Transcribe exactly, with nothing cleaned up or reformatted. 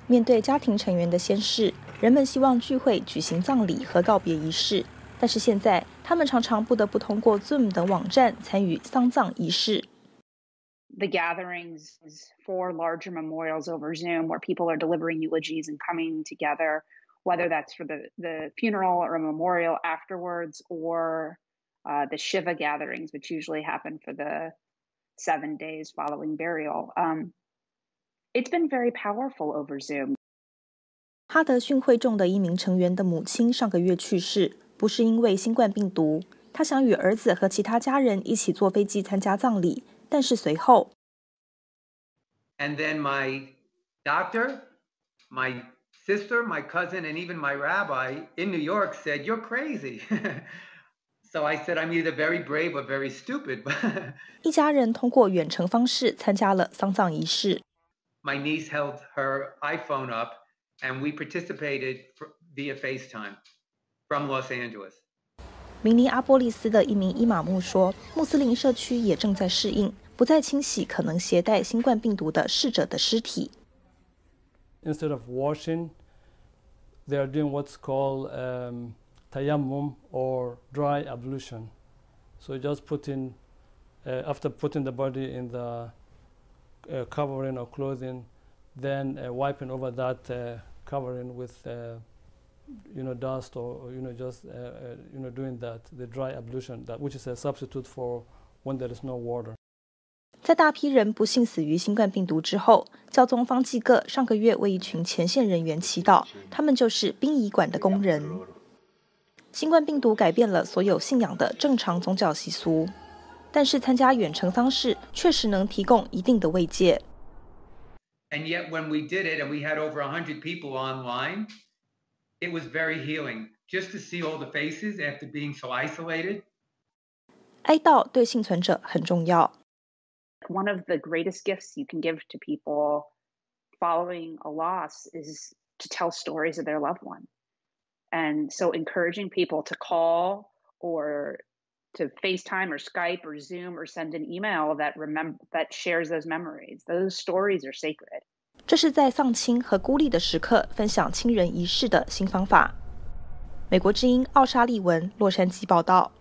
面对家庭成员的仙逝，人们希望聚会举行葬礼和告别仪式，但是现在他们常常不得不通过 Zoom 等网站参与丧葬仪式。 The gatherings for larger memorials over Zoom where people are delivering eulogies and coming together, whether that's for the, the funeral or a memorial afterwards, or uh, the Shiva gatherings, which usually happen for the seven days following burial. Um, it's been very powerful over Zoom. 哈德逊会众的一名成员的母亲上个月去世，不是因为新冠病毒，他想与儿子和其他家人一起坐飞机参加葬礼，但是随后 And then my doctor, my sister, my cousin, and even my rabbi in New York said, "You're crazy." So I said, "I'm either very brave or very stupid." 一家人通过远程方式参加了丧葬仪式。 My niece held her iPhone up, and we participated via FaceTime from Los Angeles. 明尼阿波利斯的一名伊玛目说，穆斯林社区也正在适应，不再清洗可能携带新冠病毒的逝者的尸体。 Instead of washing, they are doing what's called um, tayammum or dry ablution. So just putting, uh, after putting the body in the uh, covering or clothing, then uh, wiping over that uh, covering with, uh, you know, dust or, you know, just, uh, uh, you know, doing that, the dry ablution, that, which is a substitute for when there is no water. 在大批人不幸死于新冠病毒之后，教宗方济各上个月为一群前线人员祈祷，他们就是殡仪馆的工人。新冠病毒改变了所有信仰的正常宗教习俗，但是参加远程丧事确实能提供一定的慰藉。 And yet when we did it and we had over one hundred people online, it was very healing just to see all the faces after being so isolated. 哀悼对幸存者很重要。 One of the greatest gifts you can give to people following a loss is to tell stories of their loved one. And so encouraging people to call or to FaceTime or Skype or Zoom or send an email that remember that shares those memories. Those stories are sacred. 这是在丧亲和孤立的时刻分享亲人仪式的新方法。美国之音奥沙利文，洛杉矶报道。